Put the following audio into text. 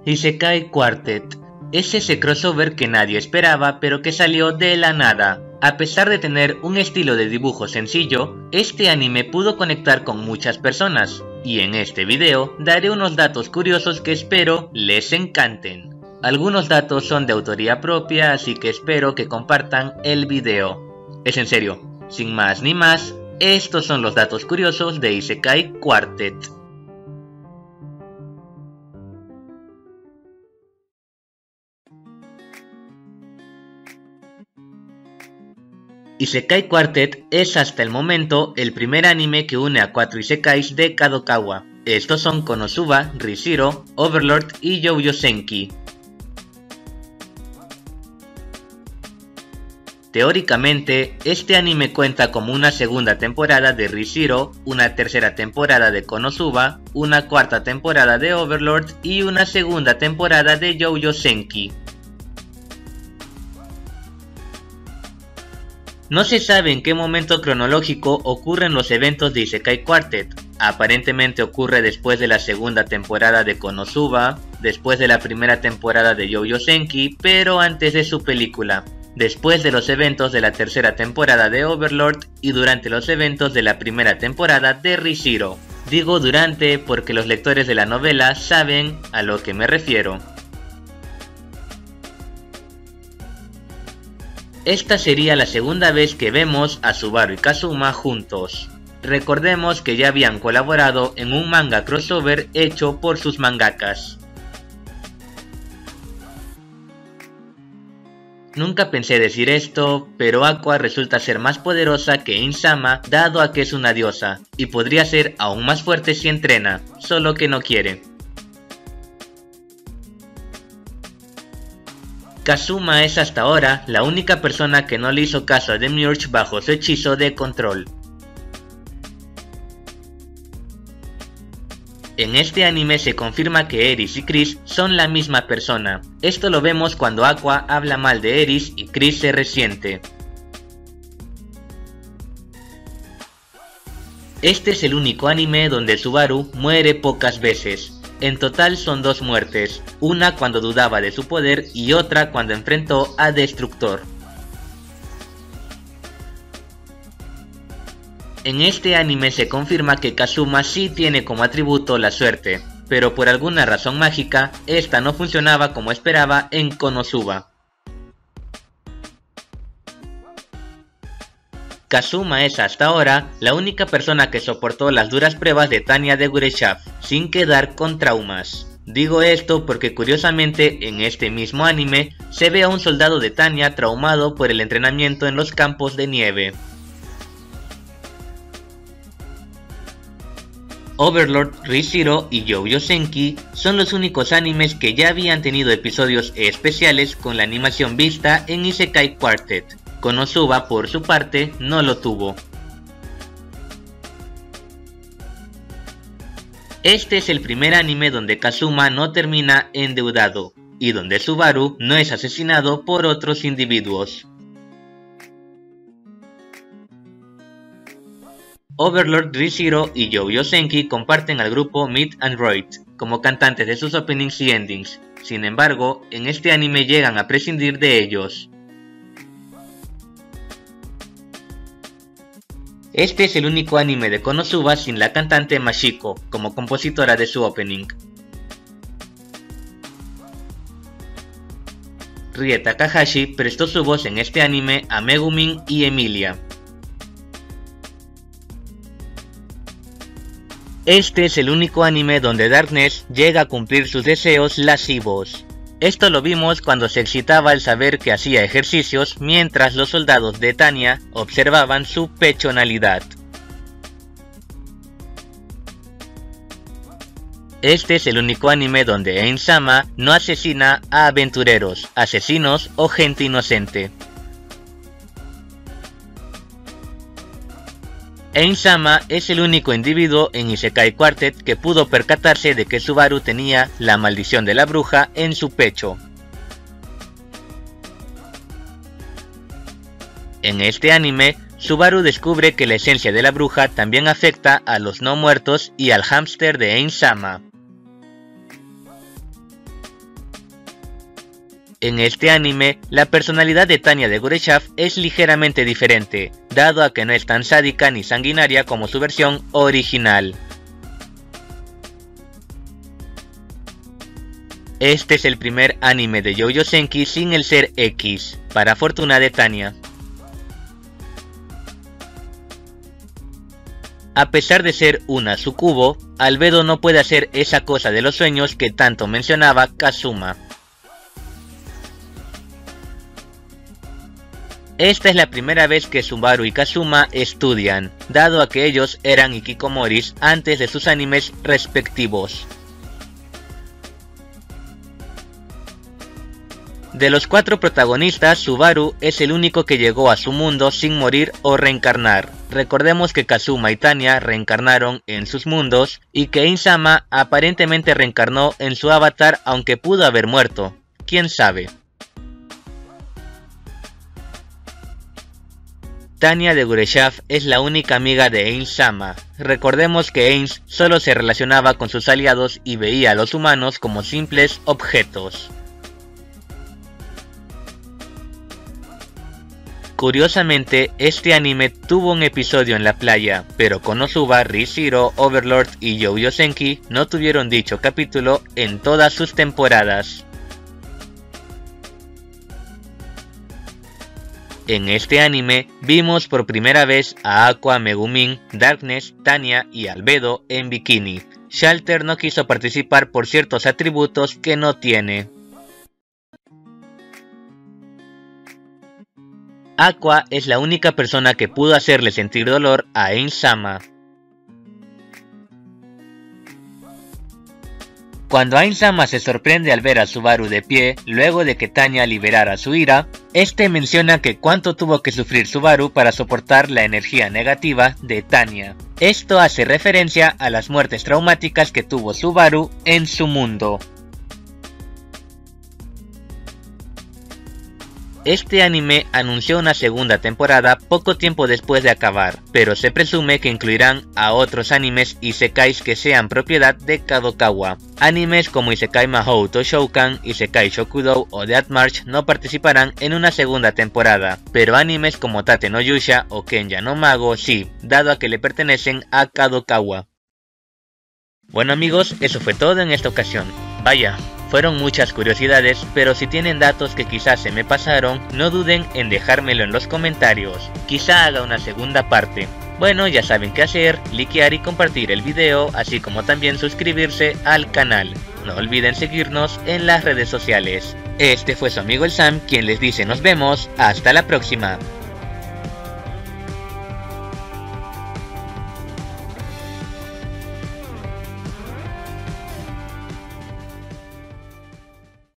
Isekai Quartet es ese crossover que nadie esperaba pero que salió de la nada. A pesar de tener un estilo de dibujo sencillo, este anime pudo conectar con muchas personas, y en este video daré unos datos curiosos que espero les encanten. Algunos datos son de autoría propia, así que espero que compartan el video. Es en serio, sin más ni más, estos son los datos curiosos de Isekai Quartet. Isekai Quartet es hasta el momento el primer anime que une a 4 isekais de Kadokawa. Estos son Konosuba, Re:Zero, Overlord y Youjo Senki. Teóricamente, este anime cuenta como una segunda temporada de Re:Zero, una tercera temporada de Konosuba, una cuarta temporada de Overlord y una segunda temporada de Youjo Senki. No se sabe en qué momento cronológico ocurren los eventos de Isekai Quartet. Aparentemente ocurre después de la segunda temporada de Konosuba, después de la primera temporada de Youjo Senki, pero antes de su película, después de los eventos de la tercera temporada de Overlord y durante los eventos de la primera temporada de Re:Zero. Digo durante porque los lectores de la novela saben a lo que me refiero. Esta sería la segunda vez que vemos a Subaru y Kazuma juntos. Recordemos que ya habían colaborado en un manga crossover hecho por sus mangakas. Nunca pensé decir esto, pero Aqua resulta ser más poderosa que Insama dado a que es una diosa, y podría ser aún más fuerte si entrena, solo que no quiere. Kazuma es hasta ahora la única persona que no le hizo caso a Demiurge bajo su hechizo de control. En este anime se confirma que Eris y Chris son la misma persona. Esto lo vemos cuando Aqua habla mal de Eris y Chris se resiente. Este es el único anime donde Subaru muere pocas veces. En total son 2 muertes, una cuando dudaba de su poder y otra cuando enfrentó a Destructor. En este anime se confirma que Kazuma sí tiene como atributo la suerte, pero por alguna razón mágica, esta no funcionaba como esperaba en Konosuba. Kazuma es hasta ahora la única persona que soportó las duras pruebas de Tanya de Gureshaf, sin quedar con traumas. Digo esto porque curiosamente en este mismo anime se ve a un soldado de Tanya traumado por el entrenamiento en los campos de nieve. Overlord, Re:Zero y Youjo Senki son los únicos animes que ya habían tenido episodios especiales con la animación vista en Isekai Quartet. Konosuba, por su parte, no lo tuvo. Este es el primer anime donde Kazuma no termina endeudado, y donde Subaru no es asesinado por otros individuos. Overlord, Re:Zero y Youjo Senki comparten al grupo Meet and Roid como cantantes de sus openings y endings. Sin embargo, en este anime llegan a prescindir de ellos. Este es el único anime de Konosuba sin la cantante Mashiko como compositora de su opening. Rie Takahashi prestó su voz en este anime a Megumin y Emilia. Este es el único anime donde Darkness llega a cumplir sus deseos lascivos. Esto lo vimos cuando se excitaba al saber que hacía ejercicios mientras los soldados de Tanya observaban su pechonalidad. Este es el único anime donde Ainsama no asesina a aventureros, asesinos o gente inocente. Ainsama es el único individuo en Isekai Quartet que pudo percatarse de que Subaru tenía la maldición de la bruja en su pecho. En este anime, Subaru descubre que la esencia de la bruja también afecta a los no muertos y al hámster de Ainsama. En este anime, la personalidad de Tanya de Gureshaf es ligeramente diferente, dado a que no es tan sádica ni sanguinaria como su versión original. Este es el primer anime de Youjo Senki sin el ser X, para fortuna de Tanya. A pesar de ser una sucubo, Albedo no puede hacer esa cosa de los sueños que tanto mencionaba Kazuma. Esta es la primera vez que Subaru y Kazuma estudian, dado a que ellos eran hikikomoris antes de sus animes respectivos. De los 4 protagonistas, Subaru es el único que llegó a su mundo sin morir o reencarnar. Recordemos que Kazuma y Tanya reencarnaron en sus mundos y que Insama aparentemente reencarnó en su avatar aunque pudo haber muerto. ¿Quién sabe? Tanya de Gureshaf es la única amiga de Ainsama. Recordemos que Ains solo se relacionaba con sus aliados y veía a los humanos como simples objetos. Curiosamente, este anime tuvo un episodio en la playa, pero Konosuba, Re:Zero, Overlord y Youjo Senki no tuvieron dicho capítulo en todas sus temporadas. En este anime, vimos por primera vez a Aqua, Megumin, Darkness, Tanya y Albedo en bikini. Shalter no quiso participar por ciertos atributos que no tiene. Aqua es la única persona que pudo hacerle sentir dolor a Ainsama. Cuando Ainsama se sorprende al ver a Subaru de pie, luego de que Tanya liberara su ira, este menciona que cuánto tuvo que sufrir Subaru para soportar la energía negativa de Tanya. Esto hace referencia a las muertes traumáticas que tuvo Subaru en su mundo. Este anime anunció una segunda temporada poco tiempo después de acabar, pero se presume que incluirán a otros animes isekais que sean propiedad de Kadokawa. Animes como Isekai Mahou to Shoukan, Isekai Shokudou o Death March no participarán en una segunda temporada, pero animes como Tate no Yusha o Kenya no Mago sí, dado a que le pertenecen a Kadokawa. Bueno amigos, eso fue todo en esta ocasión. Vaya, fueron muchas curiosidades, pero si tienen datos que quizás se me pasaron, no duden en dejármelo en los comentarios. Quizá haga una segunda parte. Bueno, ya saben qué hacer, likear y compartir el video, así como también suscribirse al canal. No olviden seguirnos en las redes sociales. Este fue su amigo el Sam, quien les dice nos vemos, hasta la próxima.